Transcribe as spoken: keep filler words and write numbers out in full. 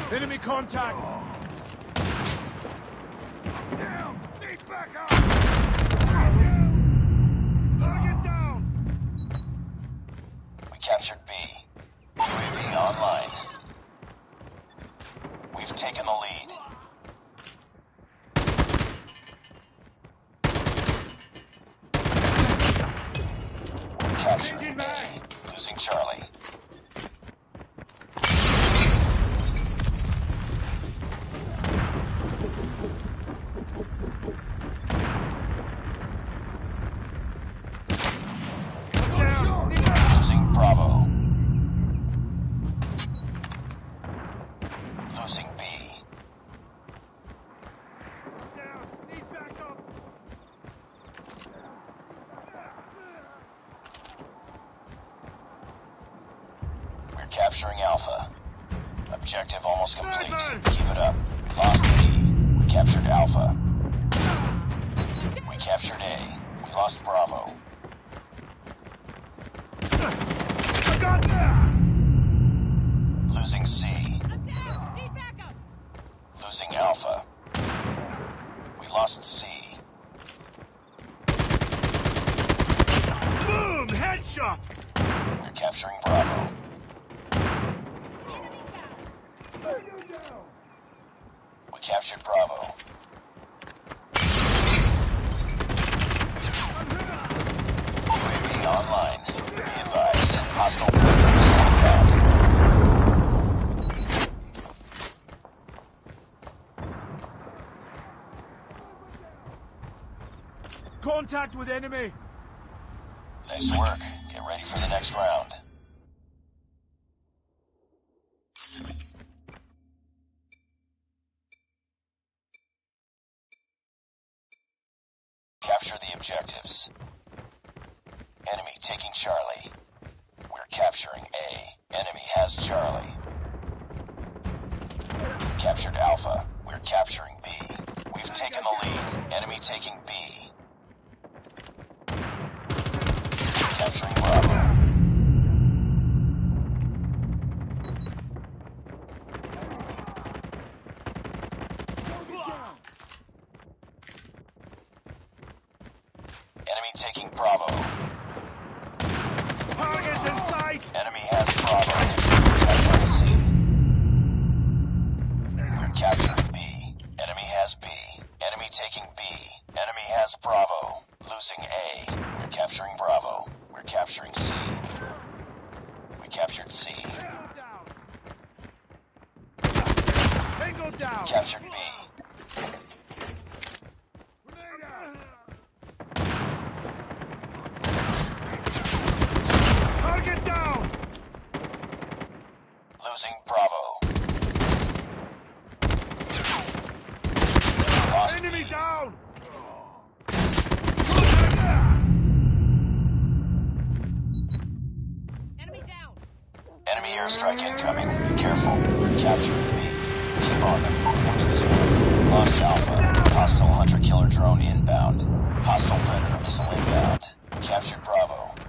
Enemy contact! Down! Need backup! Target down! We captured B. U A V online. We've taken the lead. We're capturing A. Losing Charlie. Losing Bravo. Losing B. Down! Need backup! We're capturing Alpha. Objective almost complete. Keep it up. We lost B. We captured Alpha. We captured A. We lost Bravo. Got that! Losing C. I'm down! Need backup! Losing Alpha. We lost C. Boom! Headshot! We're capturing Bravo. We captured Bravo. U A V online. Be advised. Hostile predators inbound. Contact with enemy! Nice work. Get ready for the next round. Capture the objectives. Enemy taking Charlie. We're capturing A. Enemy has Charlie. We captured Alpha. We're capturing B. We've taken the lead. Enemy taking B. Capturing Bravo. Enemy taking Bravo. Target's in sight! Enemy has Bravo. Capturing C. We're capturing B. Enemy has B. Enemy taking B. Enemy has Bravo. Losing A. We're capturing Bravo. We're capturing C. We captured C. Tango down! Captured B. Target down! Losing Bravo. Lost Enemy B. down! Enemy down! Enemy airstrike incoming. Be careful. We're capturing B. Keep on them. Winning this one. Lost Alpha. Hostile hunter-killer drone inbound. Hostile predator missile inbound. We captured Bravo.